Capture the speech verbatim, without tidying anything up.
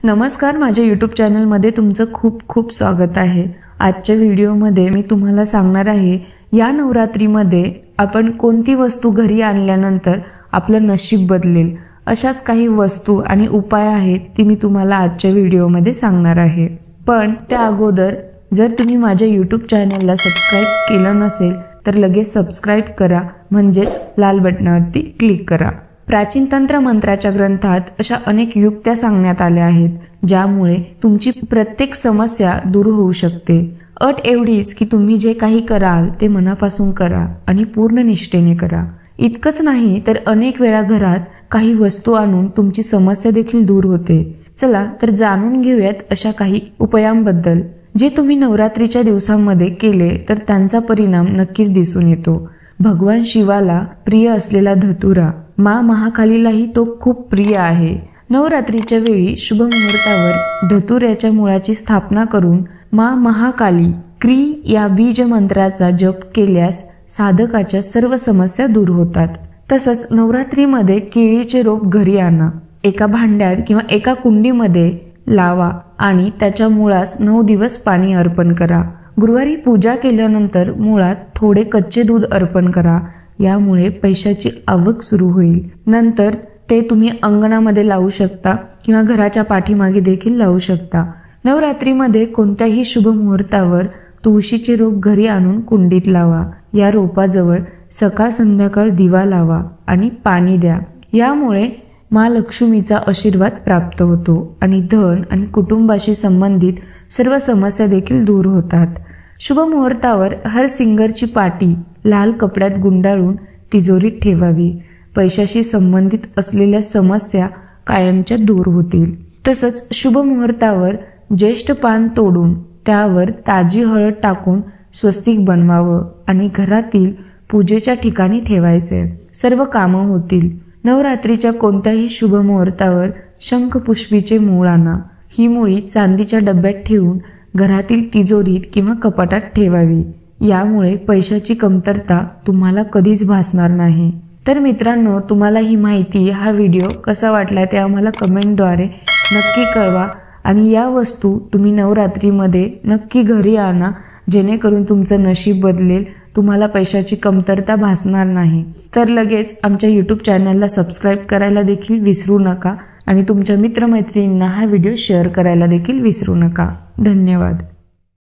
नमस्कार, माझ्या यूट्यूब चॅनलमध्ये तुमचं खूप खूप स्वागत आहे। आजच्या व्हिडिओमध्ये मी तुम्हाला सांगणार आहे या नवरात्रीमध्ये आपण कोणती वस्तू घरी आणल्यानंतर आपलं नशीब बदलेल, अशाच काही वस्तू आणि उपाय आहेत ती मी तुम्हाला आजच्या व्हिडिओमध्ये सांगणार आहे। पण त्या अगोदर जर तुम्ही माझ्या यूट्यूब चॅनलला सबस्क्राइब केलं नसेल तर लगेच सबस्क्राइब करा, म्हणजेच लाल बटनावरती क्लिक करा। प्राचीन तंत्र मंत्राच्या ग्रंथात अशा अनेक युक्त्या सांगण्यात आल्या आहेत ज्यामुळे तुमची प्रत्येक समस्या दूर होऊ शकते। अट एवढीच की तुम्ही जे काही कराल ते मनापासून करा आणि पूर्ण निष्ठेने करा। इतकंच नाही तर अनेक वेळा घरात काही वस्तू आणून तुमची समस्या देखील दूर होते। चला तर जाणून घेऊयात अशा काही उपायांबद्दल जे तुम्ही नवरात्रीच्या दिवसांमध्ये केले तर त्यांचा परिणाम नक्कीच दिसून येतो। भगवान शिवाला प्रिय असलेला धतुरा माँ महाकालीलाही तो खूप प्रिय आहे। नवरात्रीच्या वेळी शुभ मुहूर्तावर धतुऱ्याच्या मुळाची स्थापना करून माँ महाकाली क्री या बीज मंत्राचा जप केल्यास साधकाच्या सर्व समस्या दूर होतात। तसंच नवरात्रीमध्ये केळीचे रोप घरी आणा, एका भांड्यात किंवा एका कुंडीमध्ये लावा आणि त्याच्या मुळास नऊ दिवस पाणी अर्पण करा। गुरुवारी पूजा केल्यानंतर मुळात थोडे कच्चे दूध अर्पण करा, यामुळे पैशाची आवक सुरू होईल। नंतर ते तुम्ही अंगणामध्ये लावू शकता किंवा घराच्या पाठीमागे देखील लावू शकता। नवरात्रीमध्ये कोणत्याही शुभ मुहूर्तावर तुळशीचे रोप घरी आणून कुंडीत लावा। या रोपाजवळ सकाळ संध्याकाळ दिवा लावा आणि पाणी द्या, यामुळे माँ लक्ष्मीचा आशीर्वाद प्राप्त होतो आणि धन आणि कुटुंबाशी संबंधित सर्व समस्या देखील दूर होतात। शुभ मुहूर्तावर हरसिंगरची पाटी लाल कपड्यात गुंडाळून तिजोरीत ठेवावी, पैशाशी संबंधित असलेल्या समस्या कायमच्या दूर होतील। तसंच शुभ मुहूर्तावर ज्येष्ठ पान तोडून त्यावर ताजी हळद टाकून स्वस्तिक बनवावं आणि घरातील पूजेच्या ठिकाणी ठेवायचे, सर्व कामं होतील। नवरात्रीच्या कोणत्याही शुभ मुहूर्तावर शंखपुष्पीचे मूळ आणा, ही मुळी चांदीच्या डब्यात ठेवून घरातील तिजोरीत किंवा कपाटात ठेवावी, यामुळे पैशाची कमतरता तुम्हाला कधीच भासणार नाही। तर मित्रांनो, तुम्हाला ही माहिती हा व्हिडिओ कसा वाटला ते आम्हाला कमेंटद्वारे नक्की कळवा आणि या वस्तू तुम्ही नवरात्रीमध्ये नक्की घरी आणा, जेणेकरून तुमचं नशीब बदलेल, तुम्हाला पैशाची कमतरता भासणार नाही। तर लगेच आमच्या यूट्यूब चॅनलला सबस्क्राइब करायला देखील विसरू नका आणि तुमच्या मित्रमैत्रिणींना हा व्हिडिओ शेअर करायला देखील विसरू नका। धन्यवाद।